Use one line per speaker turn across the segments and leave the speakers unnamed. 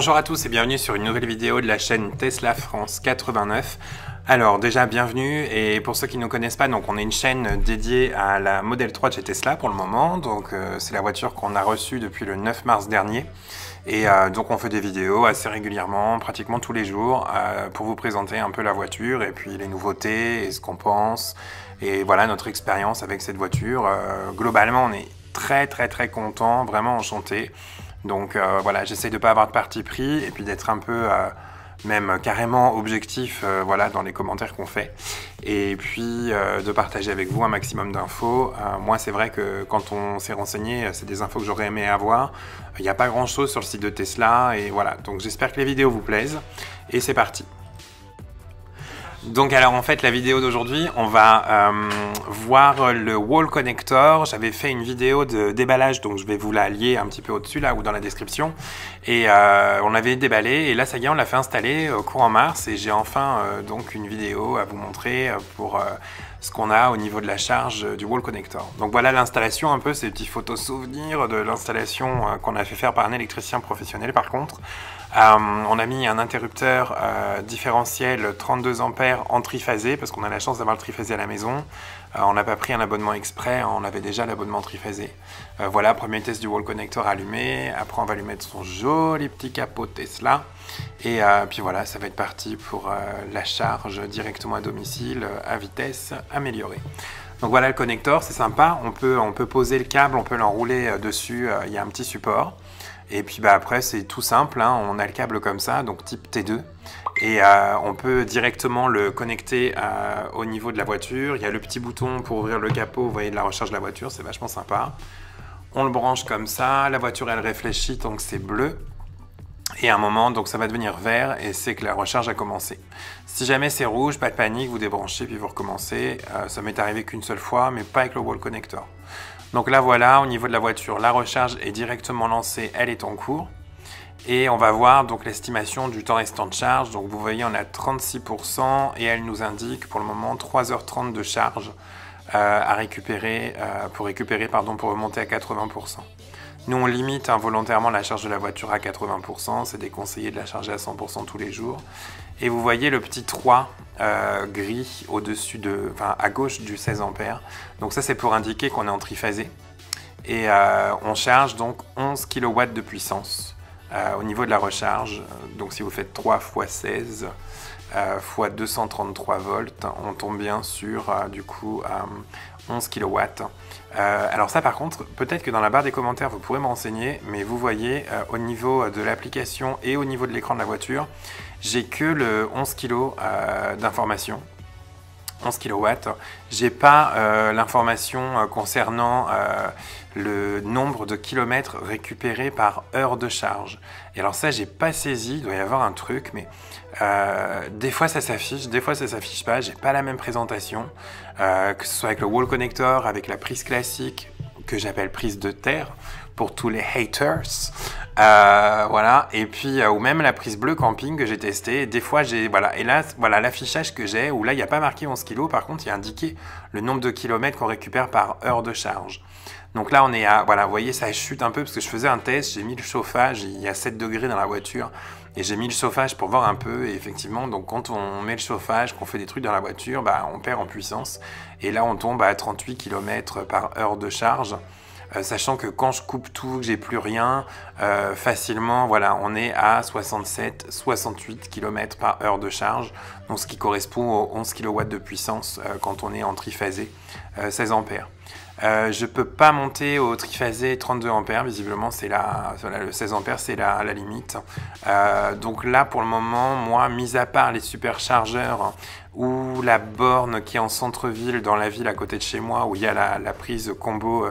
Bonjour à tous et bienvenue sur une nouvelle vidéo de la chaîne Tesla France 89. Alors déjà bienvenue, et pour ceux qui ne nous connaissent pas, donc on est une chaîne dédiée à la Model 3 de chez Tesla pour le moment. Donc c'est la voiture qu'on a reçue depuis le 9 mars dernier. Et donc on fait des vidéos assez régulièrement, pratiquement tous les jours, pour vous présenter un peu la voiture et puis les nouveautés et ce qu'on pense. Et voilà notre expérience avec cette voiture. Globalement on est très content, vraiment enchanté. Donc voilà, j'essaie de ne pas avoir de parti pris et puis d'être un peu même carrément objectif voilà, dans les commentaires qu'on fait. Et puis de partager avec vous un maximum d'infos. Moi c'est vrai que quand on s'est renseigné, c'est des infos que j'aurais aimé avoir. Il n'y a pas grand chose sur le site de Tesla et voilà. Donc j'espère que les vidéos vous plaisent et c'est parti. Donc alors en fait la vidéo d'aujourd'hui on va voir le wall connector. J'avais fait une vidéo de déballage, donc je vais vous la lier un petit peu au-dessus là ou dans la description, et on l'avait déballé et là ça y est on l'a fait installer courant mars et j'ai enfin donc une vidéo à vous montrer pour ce qu'on a au niveau de la charge du wall connector. Donc voilà l'installation, un peu ces petits photos souvenirs de l'installation qu'on a fait faire par un électricien professionnel par contre. On a mis un interrupteur différentiel 32 ampères en triphasé parce qu'on a la chance d'avoir le triphasé à la maison. On n'a pas pris un abonnement exprès, on avait déjà l'abonnement triphasé. Voilà, premier test du wall connector allumé. Après on va lui mettre son joli petit capot Tesla. Et puis voilà, ça va être parti pour la charge directement à domicile à vitesse améliorée. Donc voilà le connector, c'est sympa. On peut poser le câble, on peut l'enrouler dessus, il y a un petit support. Et puis bah, après c'est tout simple, hein. On a le câble comme ça, donc type T2. Et on peut directement le connecter au niveau de la voiture. Il y a le petit bouton pour ouvrir le capot, vous voyez, de la recharge de la voiture, c'est vachement sympa. On le branche comme ça, la voiture elle réfléchit donc c'est bleu. Et à un moment, donc ça va devenir vert et c'est que la recharge a commencé. Si jamais c'est rouge, pas de panique, vous débranchez puis vous recommencez. Ça m'est arrivé qu'une seule fois, mais pas avec le wall connector. Donc là voilà, au niveau de la voiture, la recharge est directement lancée, elle est en cours. Et on va voir donc l'estimation du temps restant de charge. Donc vous voyez, on a 36% et elle nous indique pour le moment 3h30 de charge à récupérer, pour remonter à 80%. Nous on limite volontairement la charge de la voiture à 80%, c'est déconseillé de la charger à 100% tous les jours. Et vous voyez le petit 3 gris au-dessus à gauche du 16 ampères. Donc ça c'est pour indiquer qu'on est en triphasé. Et on charge donc 11 kW de puissance au niveau de la recharge. Donc si vous faites 3 x 16 x 233 volts, on tombe bien sur du coup 11 kW. Alors ça par contre, peut-être que dans la barre des commentaires vous pourrez me renseigner, mais vous voyez au niveau de l'application et au niveau de l'écran de la voiture, j'ai que le 11 kg d'information. 11 kW. J'ai pas l'information concernant le nombre de kilomètres récupérés par heure de charge. Et alors ça, j'ai pas saisi, il doit y avoir un truc, mais des fois ça s'affiche, des fois ça s'affiche pas, j'ai pas la même présentation, que ce soit avec le wall connector, avec la prise classique, que j'appelle prise de terre, pour tous les haters, voilà, et puis ou même la prise bleue camping que j'ai testée. Des fois j'ai, voilà, et là voilà l'affichage que j'ai, où là il n'y a pas marqué 11 kg, par contre il y a indiqué le nombre de kilomètres qu'on récupère par heure de charge. Donc là on est à, voilà, vous voyez ça chute un peu parce que je faisais un test, j'ai mis le chauffage, il y a 7 degrés dans la voiture, et j'ai mis le chauffage pour voir un peu, et effectivement donc quand on met le chauffage, qu'on fait des trucs dans la voiture, bah, on perd en puissance, et là on tombe à 38 km par heure de charge. Sachant que quand je coupe tout, que j'ai plus rien, facilement, voilà, on est à 67-68 km par heure de charge, donc ce qui correspond aux 11 kW de puissance quand on est en triphasé 16 ampères. Je peux pas monter au triphasé 32 ampères, visiblement c'est voilà, le 16 ampères c'est la limite. Donc là pour le moment, moi, mis à part les superchargeurs ou la borne qui est en centre-ville, dans la ville à côté de chez moi, où il y a la prise combo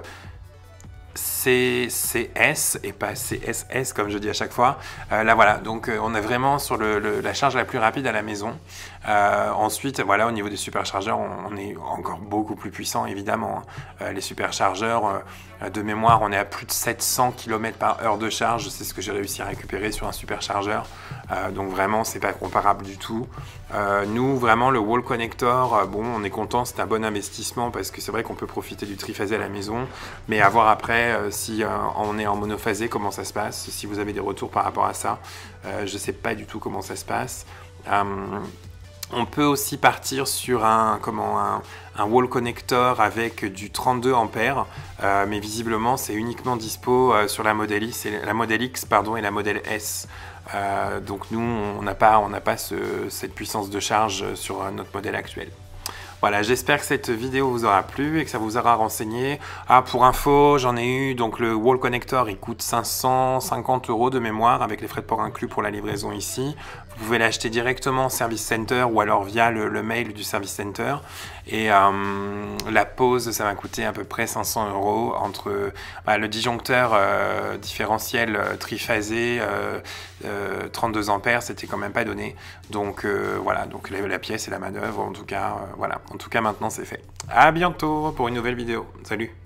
CCS et pas CSS comme je dis à chaque fois. Là voilà, donc on est vraiment sur la charge la plus rapide à la maison. Ensuite, voilà, au niveau des superchargeurs, on est encore beaucoup plus puissant évidemment. Les superchargeurs, de mémoire, on est à plus de 700 km par heure de charge. C'est ce que j'ai réussi à récupérer sur un superchargeur. Donc vraiment, c'est pas comparable du tout. Nous, vraiment, le wall connector, bon, on est content, c'est un bon investissement parce que c'est vrai qu'on peut profiter du triphasé à la maison, mais à voir après si on est en monophasé, comment ça se passe, si vous avez des retours par rapport à ça. Je ne sais pas du tout comment ça se passe. On peut aussi partir sur un wall connector avec du 32 ampères, mais visiblement c'est uniquement dispo sur la Model X et la Model S. Donc nous, on n'a pas cette puissance de charge sur notre modèle actuel. Voilà, j'espère que cette vidéo vous aura plu et que ça vous aura renseigné. Ah, pour info, j'en ai eu, donc le wall connector, il coûte 550 € de mémoire avec les frais de port inclus pour la livraison ici. Vous pouvez l'acheter directement au Service Center ou alors via le mail du Service Center. Et la pose, ça m'a coûté à peu près 500 € entre le disjoncteur différentiel triphasé 32 ampères, c'était quand même pas donné. Donc voilà, donc la pièce et la manœuvre, en tout cas, voilà. En tout cas, maintenant, c'est fait. À bientôt pour une nouvelle vidéo. Salut!